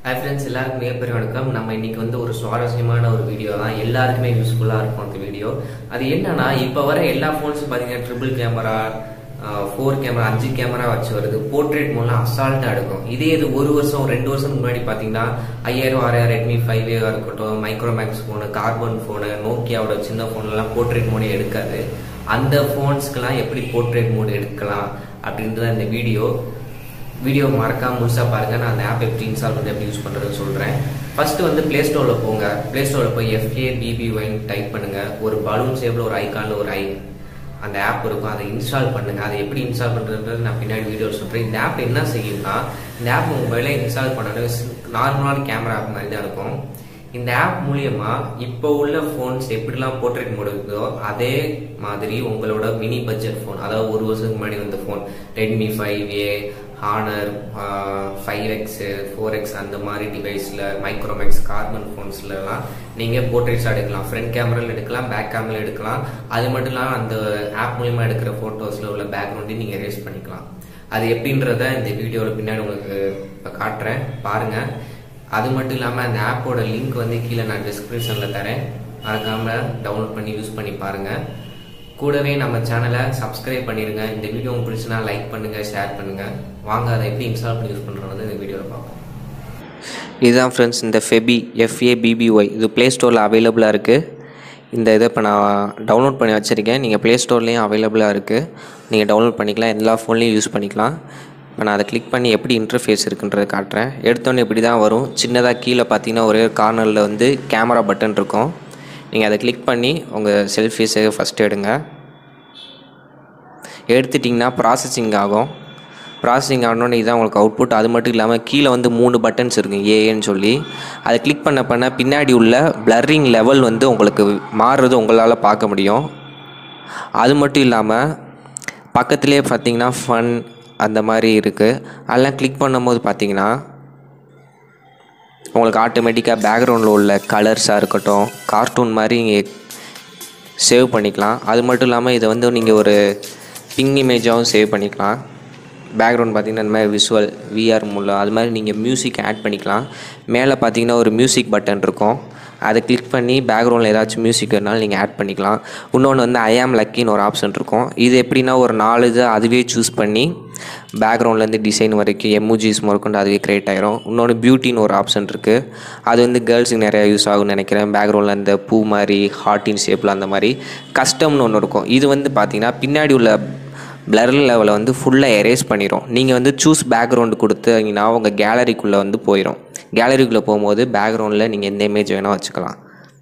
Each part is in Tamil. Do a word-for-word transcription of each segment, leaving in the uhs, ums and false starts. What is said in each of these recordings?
Hi friends, எல்லாருக்கும் மிகப்பெரிய வணக்கம். நம்ம இன்னைக்கு வந்து ஒரு சுவாரஸ்யமான ஒரு வீடியோ தான். எல்லாருக்குமே யூஸ்ஃபுல்லா இருக்கும் அந்த வீடியோ. அது என்னன்னா இப்போ வர எல்லா ஃபோன்ஸும் பாத்தீங்கன்னா ட்ரிபிள் கேமரா, ஃபோர் கேமரா, அஞ்சு கேமரா வச்சு வருது. போர்ட்ரேட் மோட்லாம் அசால்ட்டா எடுக்கும். இதே இது ஒரு வருஷம் ரெண்டு வருஷம் முன்னாடி பாத்தீங்கன்னா ஐயாயிரம் ஆறாயிரம் ரெட்மி ஃபைவ் ஏ இருக்கட்டும், மைக்ரோமேக்ஸ் போனு, கார்பன் போனு, நோக்கியாவோட சின்ன போன்லாம் போர்ட்ரேட் மோடே எடுக்காது. அந்த போன்ஸ்க்குலாம் எப்படி போர்ட்ரேட் மோட் எடுக்கலாம் அப்படின்றது இந்த வீடியோ வீடியோ மறக்காம முழுசா பாருங்க. நான் அந்த ஆப் எப்படி இன்ஸ்டால் பண்ணி எப்படி யூஸ் பண்றதுன்னு சொல்றேன். ஃபர்ஸ்ட் வந்து பிளே ஸ்டோர்ல போங்க. பிளே ஸ்டோர்ல போய் எஃப்ஏ பிபிஒய் டைப் பண்ணுங்க. ஒரு பலூன் ஷேப்ல ஒரு ஐகான்ல ஒரு ஐ அந்த ஆப் இருக்கும், அதை இன்ஸ்டால் பண்ணுங்க. அதை எப்படி இன்ஸ்டால் பண்றது நான் பின்னாடி வீடியோ சொல்றேன். இந்த ஆப் என்ன செய்யும்னா, இந்த ஆப் மொபைல இன்ஸ்டால் பண்ணது நார்மலான கேமரா ஆப் மாதிரி தான் இருக்கும். இந்த ஆப் மூலியமா இப்போ உள்ள போன்ஸ் எப்படிலாம் போர்ட்ரேட் மோட் இருக்குதோ அதே மாதிரி உங்களோட மினி பட்ஜெட் போன், அதாவது ஒரு வருஷத்துக்கு முன்னாடி வந்த phone Redmi five A, Honor five X, four X அந்த மாதிரி டிவைஸ்ல, மைக்ரோமேக்ஸ், கார்பன் போன்ஸ்லாம் நீங்க போர்ட்ரேட்ஸ் எடுக்கலாம். ஃப்ரண்ட் கேமரால எடுக்கலாம், பேக் கேமரா எடுக்கலாம். அது மட்டும் இல்லாமல் அந்த ஆப் மூலியமா எடுக்கிற போட்டோஸ்ல உள்ள பேக்ரவுண்டையும் நீங்க எரேஸ் பண்ணிக்கலாம். அது எப்படின்றத இந்த வீடியோல பின்னாடி உங்களுக்கு காட்டுறேன், பாருங்க. அது மட்டும் இல்லாமல் அந்த ஆப்போட லிங்க் வந்து கீழே நான் டிஸ்கிரிப்ஷன்ல தரேன், மறக்காம டவுன்லோட் பண்ணி யூஸ் பண்ணி பாருங்க. கூடவே நம்ம சேனலை சப்ஸ்கிரைப் பண்ணிருங்க. இந்த வீடியோ உங்களுக்கு பிடிச்சுன்னா லைக் பண்ணுங்க, ஷேர் பண்ணுங்க. வாங்க அதை எப்படி இன்ஸ்டால் பண்ணி யூஸ் பண்றது இந்த வீடியோவில் பார்ப்போம். இதுதான் ஃப்ரெண்ட்ஸ் இந்த ஃபெபி எஃப்ஏ பிபிஒய் இது பிளே ஸ்டோரில் அவைலபிளாக இருக்குது. இந்த இதை இப்போ நான் டவுன்லோட் பண்ணி வச்சுருக்கேன். நீங்கள் ப்ளே ஸ்டோர்லேயும் அவைலபிளாக இருக்குது, நீங்கள் டவுன்லோட் பண்ணிக்கலாம், எல்லா ஃபோன்லேயும் யூஸ் பண்ணிக்கலாம். இப்போ நான் அதை கிளிக் பண்ணி எப்படி இன்டர்ஃபேஸ் இருக்குன்றதை காட்டுறேன். எடுத்தோன்னே இப்படி தான் வரும். சின்னதாக கீழே பார்த்தீங்கன்னா ஒரே கார்னரில் வந்து கேமரா பட்டன் இருக்கும். நீங்கள் அதை கிளிக் பண்ணி உங்கள் செல்ஃபீஸை ஃபஸ்ட்டு எடுங்க. எடுத்துட்டிங்கன்னா ப்ராசஸிங் ஆகும். ப்ராசஸிங் ஆகணுன்னு இதுதான் உங்களுக்கு அவுட்புட். அது மட்டும் இல்லாமல் கீழே வந்து மூணு பட்டன்ஸ் இருக்குங்க ஏஏன்னு சொல்லி. அதை கிளிக் பண்ண பண்ண பின்னாடி உள்ள பிளர்ரிங் லெவல் வந்து உங்களுக்கு மாறுறது உங்களால் பார்க்க முடியும். அது மட்டும் இல்லாமல் பக்கத்துலேயே பார்த்தீங்கன்னா ஃபன் அந்த மாதிரி இருக்குது. அதெல்லாம் கிளிக் பண்ணும்போது பார்த்தீங்கன்னா உங்களுக்கு ஆட்டோமேட்டிக்காக பேக்ரவுண்டில் உள்ள கலர்ஸாக இருக்கட்டும், கார்ட்டூன் மாதிரி நீங்கள் சேவ் பண்ணிக்கலாம். அது மட்டும் இல்லாமல் இதை வந்து நீங்கள் ஒரு பிங் இமேஜாகவும் சேவ் பண்ணிக்கலாம். பேக்ரவுண்ட் பார்த்திங்கன்னா இந்த மாதிரி விஷுவல் விஆர் மூலம் அது மாதிரி நீங்கள் மியூசிக் ஆட் பண்ணிக்கலாம். மேலே பார்த்தீங்கன்னா ஒரு மியூசிக் பட்டன் இருக்கும். அதை கிளிக் பண்ணி பேக்ரவுண்டில் ஏதாச்சும் மியூசிக் வேணாலும் நீங்கள் ஆட் பண்ணிக்கலாம். இன்னொன்று வந்து ஐ ஆம் லக்கின்னு ஒரு ஆப்ஷன் இருக்கும். இது எப்படின்னா ஒரு நாலு இது அதுவே சூஸ் பண்ணி பேக்ரவுண்ட்லேருந்து டிசைன் வரைக்கும் எமோஜிஸ் முதற்கொண்டு அதுவே க்ரியேட் ஆகிரும். இன்னொன்று பியூட்டின்னு ஒரு ஆப்ஷன் இருக்குது. அது வந்து கேர்ள்ஸுக்கு நிறையா யூஸ் ஆகும்னு நினைக்கிறேன். பேக்ரவுண்டில் அந்த பூ மாதிரி ஹார்ட்டின் ஷேப்பில் அந்த மாதிரி கஸ்டம்னு ஒன்று இருக்கும். இது வந்து பார்த்திங்கன்னா பின்னாடி உள்ள பிளர் லெவலை வந்து ஃபுல்லாக எரேஸ் பண்ணிடும். நீங்கள் வந்து சூஸ் பேக்ரவுண்டு கொடுத்தீங்கன்னா உங்கள் கேலரிக்குள்ளே வந்து போயிடும். கேலரிக்குள்ளே போகும்போது பேக்ரவுண்டில் நீங்கள் எந்த இமேஜ் வேணால் வச்சுக்கலாம்.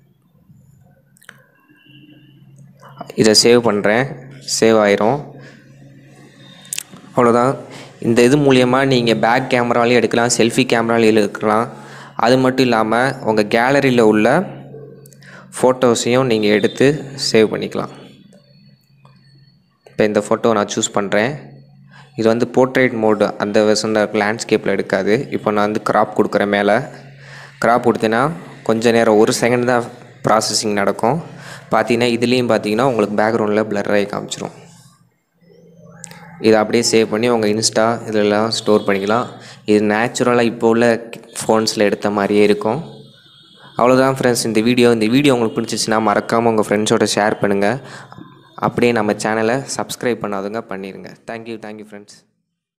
இதை சேவ் பண்ணுறேன், சேவ் ஆயிரும். அவ்வளோதான். இந்த இது மூலியமாக நீங்கள் பேக் கேமராலையும் எடுக்கலாம், செல்ஃபி கேமராலையும் எடுக்கலாம். அது மட்டும் இல்லாமல் உங்கள் கேலரியில் உள்ள ஃபோட்டோஸையும் நீங்கள் எடுத்து சேவ் பண்ணிக்கலாம். இப்போ இந்த ஃபோட்டோ நான் சூஸ் பண்ணுறேன். இது வந்து போர்ட்ரேட் மோடு அந்த வெர்ஷன் தான் லேண்ட்ஸ்கேப்பில் எடுக்காது. இப்போ நான் வந்து கிராப் கொடுக்குறேன். மேலே கிராப் கொடுத்தேன்னா கொஞ்சம் நேரம் ஒரு செகண்ட் தான் ப்ராசஸிங் நடக்கும். பார்த்தீங்கன்னா இதுலேயும் பார்த்தீங்கன்னா உங்களுக்கு பேக்ரவுண்டில் பிளர் ஆகி காமிச்சிரும். இதை அப்படியே சேவ் பண்ணி உங்கள் இன்ஸ்டா இதெல்லாம் ஸ்டோர் பண்ணிக்கலாம். இது நேச்சுரலாக இப்போ உள்ள ஃபோன்ஸில் எடுத்த மாதிரியே இருக்கும். அவ்வளோதான் ஃப்ரெண்ட்ஸ் இந்த வீடியோ. இந்த வீடியோ உங்களுக்கு பிடிச்சிச்சின்னா மறக்காமல் உங்கள் ஃப்ரெண்ட்ஸோட ஷேர் பண்ணுங்கள். அப்படியே நம்ம சேனலை சப்ஸ்கிரைப் பண்ணாதுங்க பண்ணிடுங்க. Thank you thank you friends.